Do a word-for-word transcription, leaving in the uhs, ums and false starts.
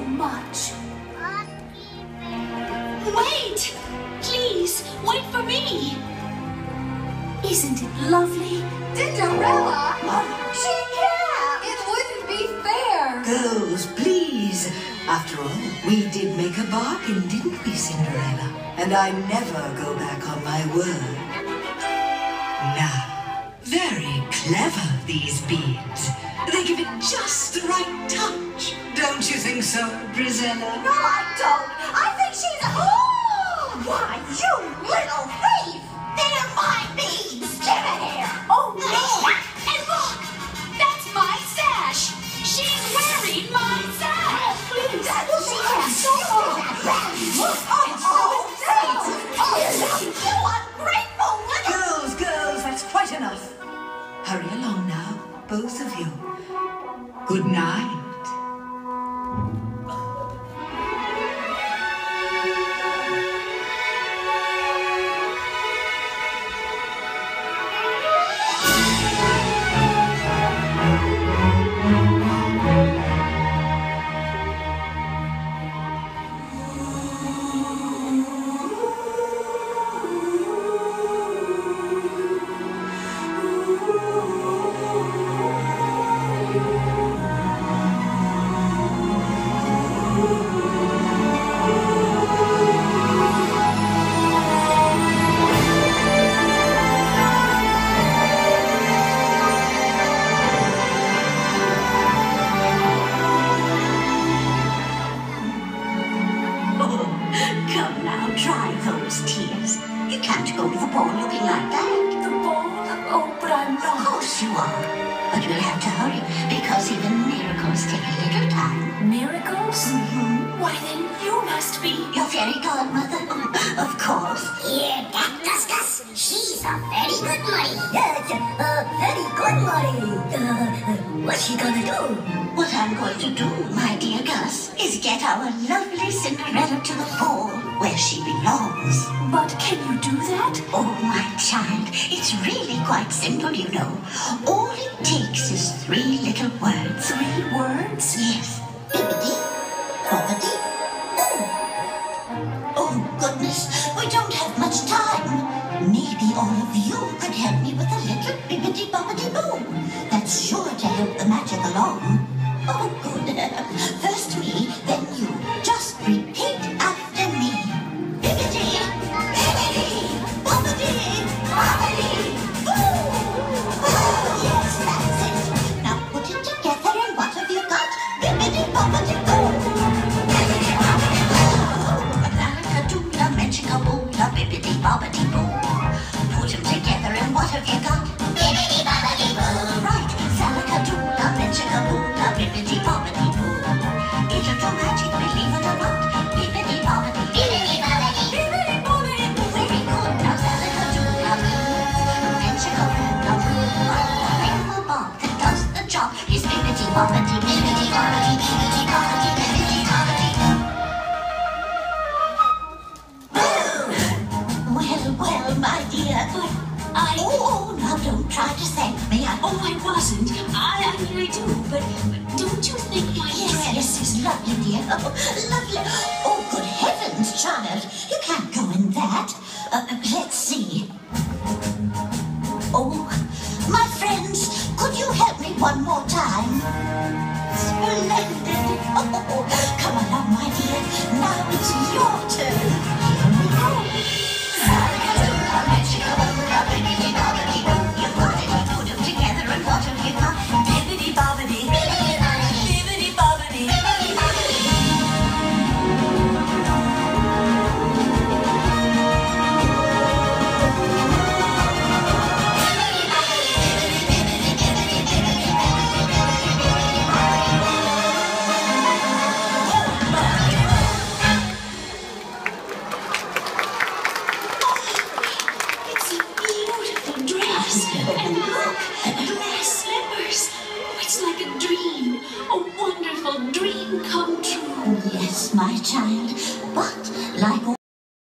much. Wait! Please, wait for me! Isn't it lovely? Cinderella? She can't! It wouldn't be fair! Girls, please. After all, we did make a bargain, didn't we, Cinderella? And I never go back on my word. Now, very clever, these beads. They give it just the right touch. Don't you think so, Brizella? No, I don't. I think she's... Oh! Why, you little thief! They're my beads! Give it here! Oh, no! And look! That's my sash! She's wearing my sash! Please! She is so... You ungrateful little... Girls, girls, that's quite enough. Hurry along now, both of you. Good night. Come now, dry those tears. You can't go to the ball looking like that. The ball? Oh, but I'm Of not. course you are. But you'll have to hurry, because even miracles take a little time. Miracles? Mm-hmm. Why then, you must be... Your fairy godmother? Of course. Here, Cat Gus. She's a very good money. Yes, uh, very good, Molly. Uh, what's she gonna do? What I'm going to do, my dear Gus, is get our lovely Cinderella to the ball where she belongs. But can you do that? Oh, my child, it's really quite simple, you know. All it takes is three little words. Three words? Yes. Bibbidi, bobbidi, boo. Oh, goodness, we don't have much time. Maybe all of you could help me with a little bibbidi bobbidi boo. That's sure to help the magic along. Oh, good. First me, then you. Just repeat after me. Bibbidi, bibbidi, bobbidi, bobbidi, boo. Oh, yes, that's it. Now put it together and what have you got? Bibbidi, bobbidi, boo. Bibbidi, bobbidi, boo. Alakadoola, menchikaboola, bibbidi, bobbidi, boo. Put them together and what have you got? Bibbidi, bobbidi, boo. Right. Salakadoola, menchikaboola, bibbidi, bobbidi, boo. It's a dramatic, believe it or not. Bibbidi, bobbidi, bibbidi, bobbidi, bibbidi, bobbidi, boo. Very good. Now Salakadoola moves. Menchikaboola moves. The ring bob that does the job is bibbidi, bobbidi, bibbidi, bobbidi, bibbidi, bobbidi, bibbidi, bobbidi. Well, well, my dear. But I... Oh, now don't try to thank me. I... Oh, I wasn't. I, I mean, I do, but, but don't you think my Yes, dress... yes, it's lovely, dear. Oh, lovely. Oh, good heavens, child. You can't go in that. Uh, let's see. Oh, my friends, could you help me one more time? Splendid. Oh, come along, my dear. Now it's your turn. Here we go. You've got it. Put them together and what have you got? Bibbidi bobbidi. Bibbidi bobbidi. Bibbidi bobbidi. Bibbidi bobbidi. It's a beautiful dress. And look, glass slippers. Oh, it's like a dream. A wonderful dream come true. Yes, my child, but like